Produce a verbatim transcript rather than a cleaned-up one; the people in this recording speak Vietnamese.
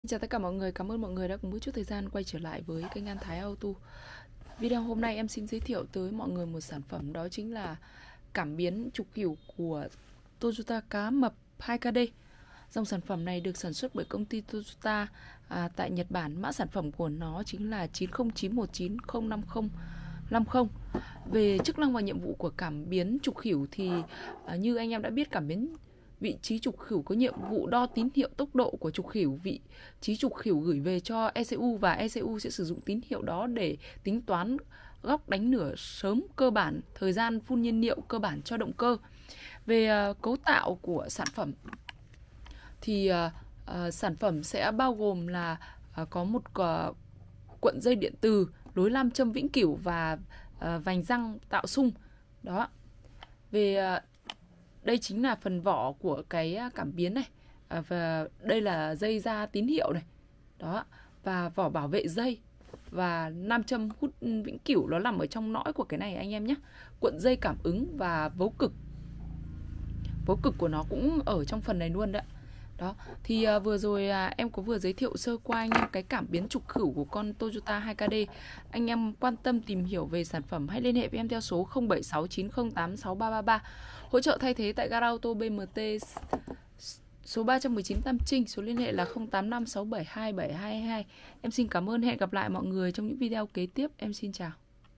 Chào tất cả mọi người, cảm ơn mọi người đã cùng một chút thời gian quay trở lại với kênh An Thái Auto. Video hôm nay em xin giới thiệu tới mọi người một sản phẩm, đó chính là cảm biến trục khỉu của Toyota cá mập hai K D. Dòng sản phẩm này được sản xuất bởi công ty Toyota à, tại Nhật Bản. Mã sản phẩm của nó chính là chín không chín một chín không năm không năm không. Về chức năng và nhiệm vụ của cảm biến trục khỉu thì à, như anh em đã biết, cảm biến vị trí trục khỉu có nhiệm vụ đo tín hiệu tốc độ của trục khỉu. Vị trí trục khỉu gửi về cho E C U và E C U sẽ sử dụng tín hiệu đó để tính toán góc đánh nửa sớm cơ bản, thời gian phun nhiên liệu cơ bản cho động cơ. Về uh, cấu tạo của sản phẩm thì uh, uh, sản phẩm sẽ bao gồm là uh, có một uh, cuộn dây điện từ, lối nam châm vĩnh cửu và uh, vành răng tạo xung. Đó. Về uh, đây chính là phần vỏ của cái cảm biến này, à, và đây là dây ra tín hiệu này, đó, và vỏ bảo vệ dây và nam châm hút vĩnh cửu nó nằm ở trong nõi của cái này anh em nhé. Cuộn dây cảm ứng và vấu cực, vấu cực của nó cũng ở trong phần này luôn đấy. Đó, thì à, vừa rồi à, em có vừa giới thiệu sơ qua anh em cái cảm biến trục khỉu của con Toyota hai K D. Anh em quan tâm tìm hiểu về sản phẩm hãy liên hệ với em theo số không bảy sáu chín không tám sáu ba ba ba. Hỗ trợ thay thế tại gara ô tô B M T số ba trăm mười chín Tam Trinh, số liên hệ là không tám năm sáu bảy hai bảy hai hai. Em xin cảm ơn, hẹn gặp lại mọi người trong những video kế tiếp. Em xin chào.